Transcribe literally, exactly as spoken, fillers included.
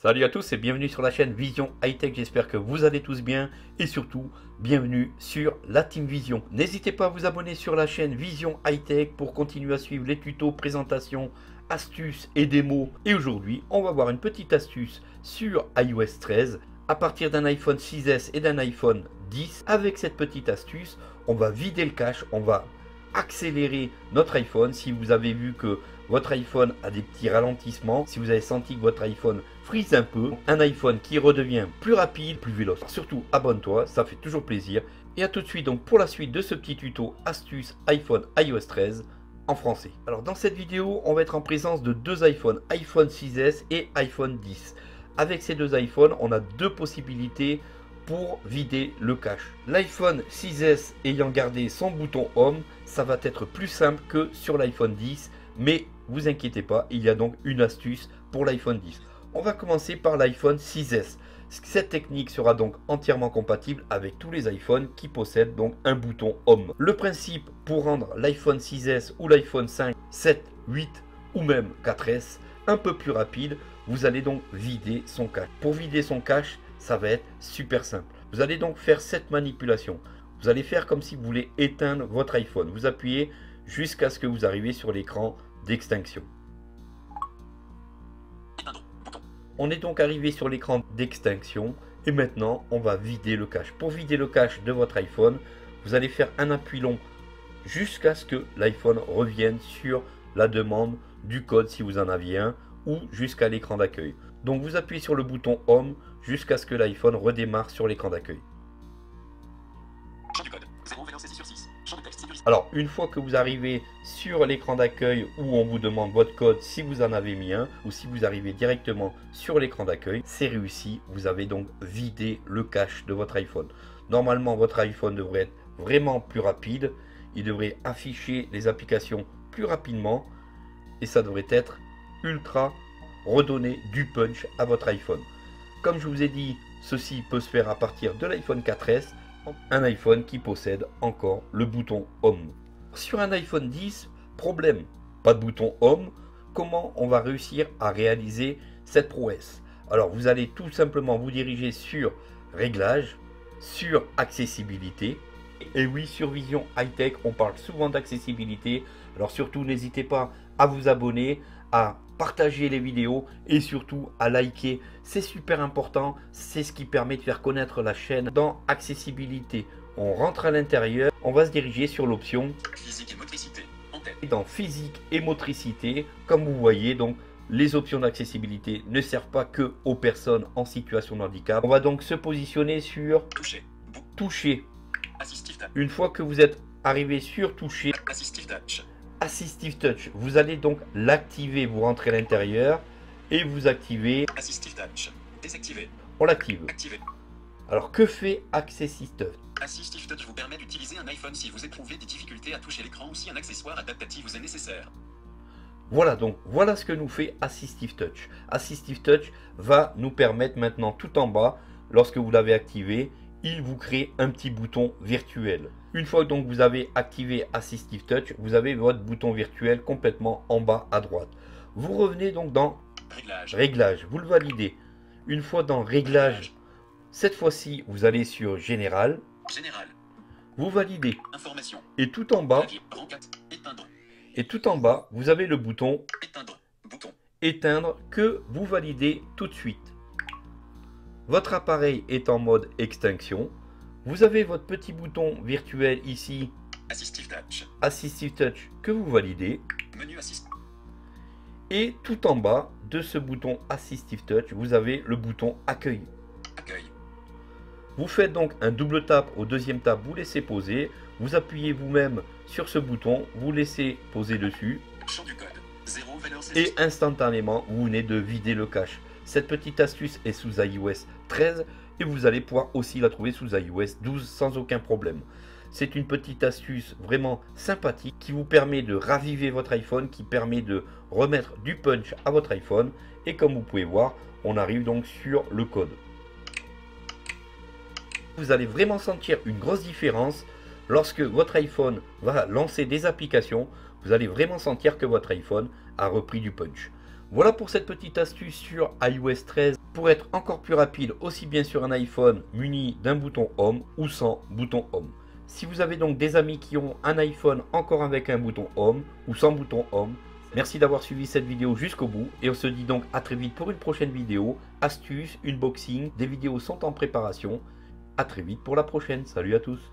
Salut à tous et bienvenue sur la chaîne Vision High-Tech, j'espère que vous allez tous bien et surtout bienvenue sur la Team Vision. N'hésitez pas à vous abonner sur la chaîne Vision High-Tech pour continuer à suivre les tutos, présentations, astuces et démos. Et aujourd'hui on va voir une petite astuce sur i O S treize à partir d'un iPhone six S et d'un iPhone dix. Avec cette petite astuce on va vider le cache, on va accélérer notre iPhone. Si vous avez vu que votre iPhone a des petits ralentissements, si vous avez senti que votre iPhone frise un peu, un iPhone qui redevient plus rapide, plus véloce. Surtout abonne-toi, ça fait toujours plaisir. Et à tout de suite donc pour la suite de ce petit tuto astuce iPhone i O S treize en français. Alors dans cette vidéo on va être en présence de deux iPhones, iPhone six S et iPhone dix. Avec ces deux iPhones on a deux possibilités pour vider le cache. L'iPhone six S ayant gardé son bouton Home, ça va être plus simple que sur l'iPhone dix, mais vous inquiétez pas, il y a donc une astuce pour l'iPhone dix. On va commencer par l'iPhone six S. Cette technique sera donc entièrement compatible avec tous les iPhones qui possèdent donc un bouton Home. Le principe pour rendre l'iPhone six S ou l'iPhone cinq, sept, huit ou même quatre S un peu plus rapide, vous allez donc vider son cache. Pour vider son cache, ça va être super simple. Vous allez donc faire cette manipulation. Vous allez faire comme si vous voulez éteindre votre iPhone. Vous appuyez jusqu'à ce que vous arriviez sur l'écran d'extinction. On est donc arrivé sur l'écran d'extinction et maintenant on va vider le cache. Pour vider le cache de votre iPhone, vous allez faire un appui long jusqu'à ce que l'iPhone revienne sur la demande du code si vous en aviez un ou jusqu'à l'écran d'accueil. Donc vous appuyez sur le bouton Home jusqu'à ce que l'iPhone redémarre sur l'écran d'accueil. Alors une fois que vous arrivez sur l'écran d'accueil où on vous demande votre code si vous en avez mis un ou si vous arrivez directement sur l'écran d'accueil, c'est réussi. Vous avez donc vidé le cache de votre iPhone. Normalement votre iPhone devrait être vraiment plus rapide. Il devrait afficher les applications plus rapidement et ça devrait être ultra redonner du punch à votre iPhone. Comme je vous ai dit, ceci peut se faire à partir de l'iPhone quatre S, un iPhone qui possède encore le bouton Home. Sur un iPhone dix, problème, pas de bouton Home. Comment on va réussir à réaliser cette prouesse? Alors vous allez tout simplement vous diriger sur Réglages, sur Accessibilité. Et oui, sur Vision High-Tech, on parle souvent d'accessibilité. Alors surtout, n'hésitez pas à vous abonner, à partager les vidéos et surtout à liker. C'est super important, c'est ce qui permet de faire connaître la chaîne. Dans accessibilité, on rentre à l'intérieur, on va se diriger sur l'option physique et motricité en tête. Et dans physique et motricité, comme vous voyez, donc les options d'accessibilité ne servent pas que aux personnes en situation de handicap. On va donc se positionner sur Toucher. toucher. Assistive touch. Une fois que vous êtes arrivé sur toucher, Assistive touch. Assistive Touch, vous allez donc l'activer, vous rentrez à l'intérieur et vous activez. Assistive touch. Désactivé. On l'active. Activé. Alors que fait Assistive Touch? Assistive touch vous permet d'utiliser un iPhone si vous éprouvez des difficultés à toucher l'écran ou si un accessoire adaptatif vous est nécessaire. Voilà donc, voilà ce que nous fait Assistive Touch. Assistive Touch va nous permettre maintenant tout en bas, lorsque vous l'avez activé, il vous crée un petit bouton virtuel. Une fois donc vous avez activé Assistive Touch, vous avez votre bouton virtuel complètement en bas à droite. Vous revenez donc dans Réglages. Réglages, vous le validez. Une fois dans Réglages, cette fois-ci vous allez sur Général, Général. vous validez. Information. Et tout en bas, Clavier. Rang quatre. Éteindre. et tout en bas, vous avez le bouton Éteindre. Bouton. Éteindre que vous validez tout de suite. Votre appareil est en mode extinction. Vous avez votre petit bouton virtuel ici, Assistive touch. Assistive Touch, que vous validez. Menu assist. Et tout en bas de ce bouton Assistive Touch, vous avez le bouton Accueil. Accueil. Vous faites donc un double tap au deuxième tap, vous laissez poser. Vous appuyez vous-même sur ce bouton, vous laissez poser dessus. Champ du code. zéro valeur Et instantanément, vous venez de vider le cache. Cette petite astuce est sous i O S treize et vous allez pouvoir aussi la trouver sous i O S douze sans aucun problème. C'est une petite astuce vraiment sympathique qui vous permet de raviver votre iPhone, qui permet de remettre du punch à votre iPhone. Et comme vous pouvez voir, on arrive donc sur le code. Vous allez vraiment sentir une grosse différence lorsque votre iPhone va lancer des applications. Vous allez vraiment sentir que votre iPhone a repris du punch. Voilà pour cette petite astuce sur i O S treize pour être encore plus rapide aussi bien sur un iPhone muni d'un bouton Home ou sans bouton Home. Si vous avez donc des amis qui ont un iPhone encore avec un bouton Home ou sans bouton Home, merci d'avoir suivi cette vidéo jusqu'au bout et on se dit donc à très vite pour une prochaine vidéo, astuces, unboxing, des vidéos sont en préparation. À très vite pour la prochaine, salut à tous.